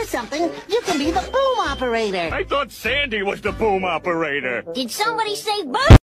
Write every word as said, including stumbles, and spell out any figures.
something, you can be the boom operator. I thought Sandy was the boom operator. Did somebody say boom?